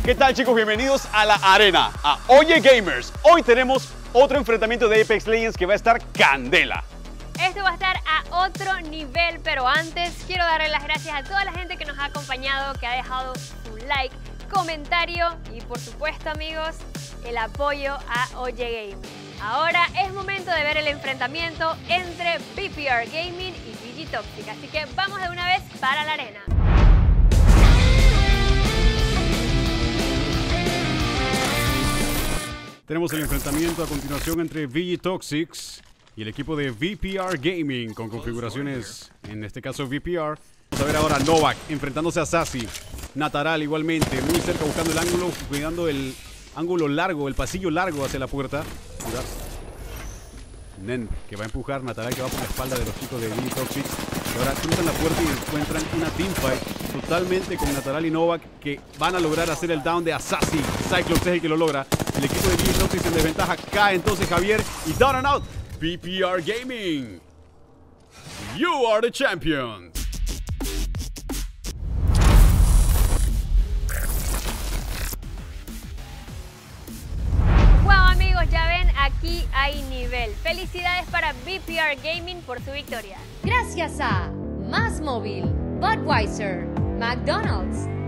¿Qué tal, chicos? Bienvenidos a la arena, a Oye Gamers. Hoy tenemos otro enfrentamiento de Apex Legends que va a estar candela. Esto va a estar a otro nivel, pero antes quiero darle las gracias a toda la gente que nos ha acompañado, que ha dejado su like, comentario y por supuesto, amigos, el apoyo a Oye Gamers. Ahora es momento de ver el enfrentamiento entre VPR Gaming y VG Toxic, así que vamos de una vez para la arena. Tenemos el enfrentamiento a continuación entre VG Toxics y el equipo de VPR Gaming con configuraciones, en este caso VPR. Vamos a ver ahora Novak enfrentándose a Sassy. Nataral igualmente, muy cerca buscando el ángulo, cuidando el ángulo largo, el pasillo largo hacia la puerta. Cuidado. Nen que va a empujar, Nataral que va por la espalda de los chicos de VG Toxic. Y ahora cruzan la puerta y encuentran una teamfight totalmente con Nataral y Novak, que van a lograr hacer el down de Sassy. Cyclops es el que lo logra. El equipo de VG Toxic en desventaja, cae entonces Javier y down and out. VPR Gaming, you are the champion. Wow, amigos, ya ven, aquí hay nivel. Felicidades para VPR Gaming por su victoria. Gracias a Más Móvil, Budweiser, McDonald's,